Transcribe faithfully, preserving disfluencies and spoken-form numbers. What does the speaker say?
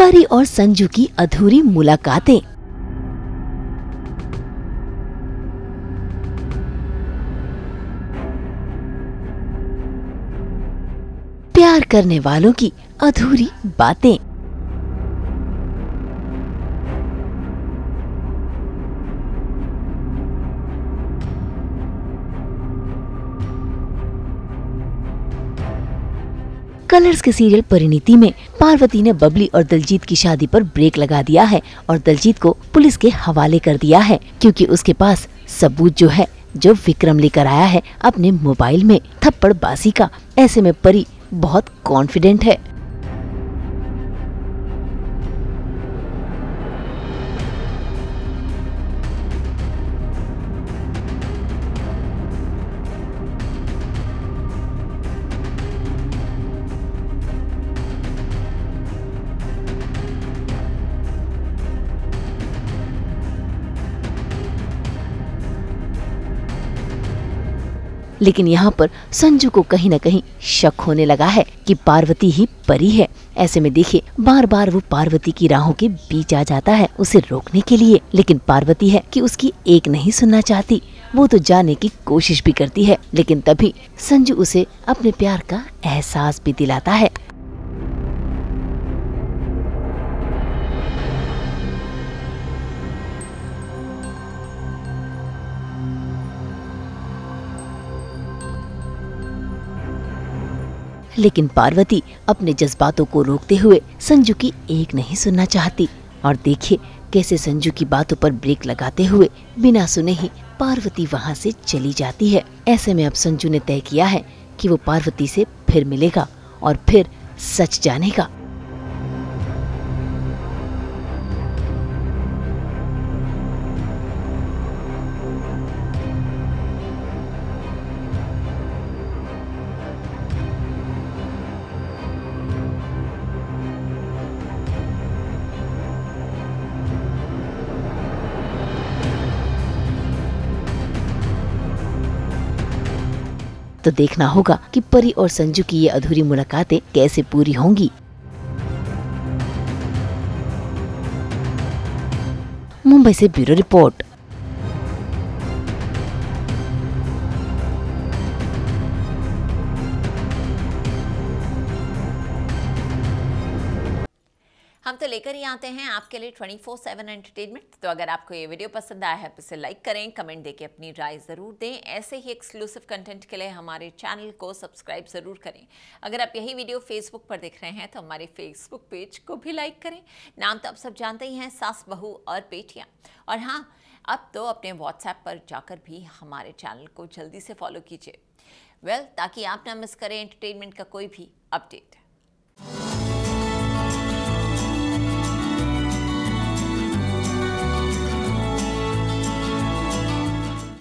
परी और संजू की अधूरी मुलाकातें। प्यार करने वालों की अधूरी बातें। कलर्स के सीरियल परिणीति में पार्वती ने बबली और दलजीत की शादी पर ब्रेक लगा दिया है और दलजीत को पुलिस के हवाले कर दिया है, क्योंकि उसके पास सबूत जो है जो विक्रम लेकर आया है अपने मोबाइल में थप्पड़बाजी का। ऐसे में परी बहुत कॉन्फिडेंट है। लेकिन यहाँ पर संजू को कहीं न कहीं शक होने लगा है कि पार्वती ही परी है। ऐसे में देखिए बार बार वो पार्वती की राहों के बीच आ जाता है उसे रोकने के लिए, लेकिन पार्वती है कि उसकी एक नहीं सुनना चाहती। वो तो जाने की कोशिश भी करती है, लेकिन तभी संजू उसे अपने प्यार का एहसास भी दिलाता है। लेकिन पार्वती अपने जज्बातों को रोकते हुए संजू की एक नहीं सुनना चाहती। और देखिए कैसे संजू की बातों पर ब्रेक लगाते हुए बिना सुने ही पार्वती वहां से चली जाती है। ऐसे में अब संजू ने तय किया है कि वो पार्वती से फिर मिलेगा और फिर सच जानेगा। तो देखना होगा कि परी और संजू की ये अधूरी मुलाकातें कैसे पूरी होंगी। मुंबई से ब्यूरो रिपोर्ट। हम तो लेकर ही आते हैं आपके लिए ट्वेंटी फोर सेवन एंटरटेनमेंट। तो अगर आपको ये वीडियो पसंद आया है तो इसे लाइक करें, कमेंट देके अपनी राय ज़रूर दें। ऐसे ही एक्सक्लूसिव कंटेंट के लिए हमारे चैनल को सब्सक्राइब ज़रूर करें। अगर आप यही वीडियो फेसबुक पर देख रहे हैं तो हमारे फेसबुक पेज को भी लाइक करें। नाम तो आप सब जानते ही हैं, सास बहू और बेटियाँ। और हाँ, अब तो अपने व्हाट्सएप पर जाकर भी हमारे चैनल को जल्दी से फॉलो कीजिए, वेल ताकि आप ना मिस करें एंटरटेनमेंट का कोई भी अपडेट।